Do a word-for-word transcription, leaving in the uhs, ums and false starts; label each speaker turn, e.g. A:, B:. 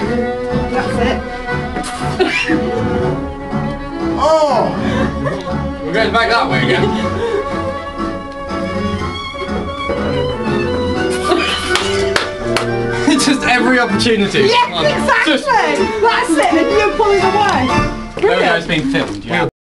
A: That's it.
B: Oh!
C: We're going back that way again. Just every opportunity.
A: Yes, exactly!
C: Just...
A: That's it, and you're pulling away.
C: No, no, it's being filmed, yeah.